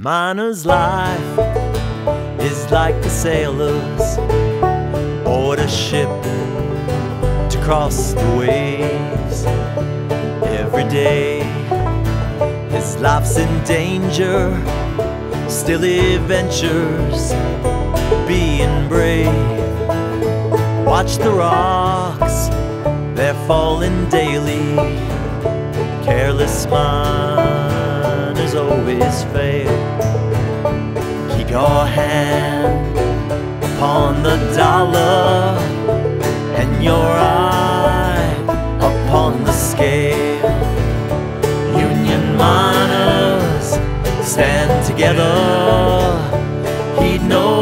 Miner's life is like a sailor's aboard a ship to cross the waves. Every day his life's in danger, still he ventures, being brave. Watch the rocks, they're falling daily. Careless miners always fail. Keep your hand upon the dollar and your eye upon the scale. Union miners stand together, heed no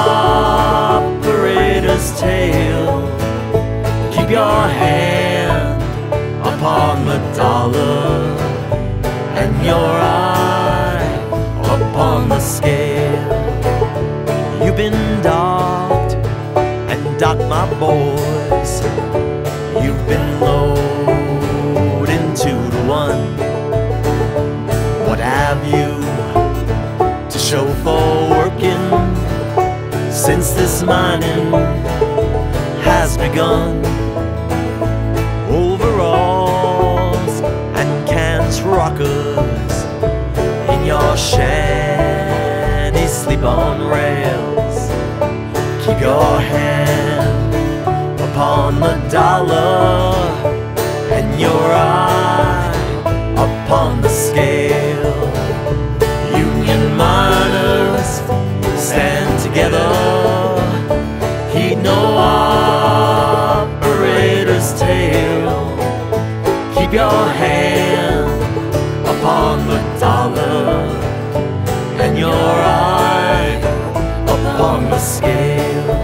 operator's tale. Keep your hand upon the dollar and your eye upon the scale. You've been docked and docked, my boys. You've been loading 2 to 1. What have you to show for working since this mining has begun? Overalls and cans rockers in your shanty, sleep on rails. Keep your hand upon the dollar and your eye upon the scale. Union miners stand together, heed no operator's tale. Keep your hand upon the dollar and your eye upon the scale.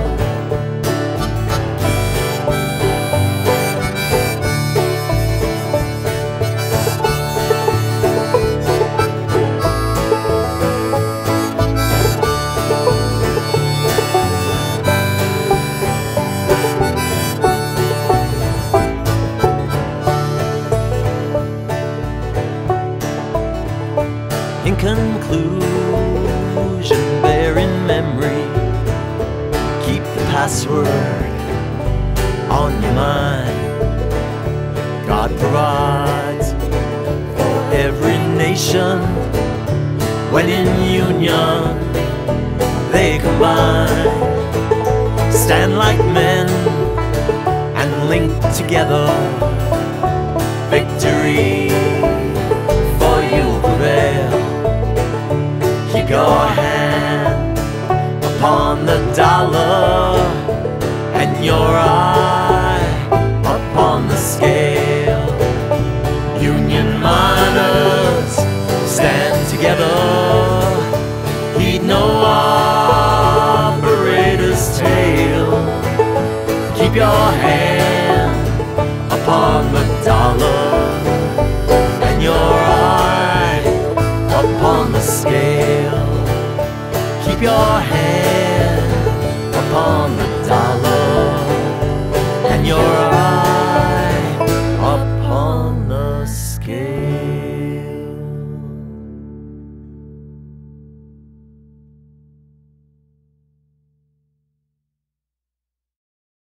In conclusion, bear in memory, keep the password on your mind. God provides for every nation when in union they combine. Stand like men and link together. Victory for you prevail. Keep your hand upon the dollar and your eye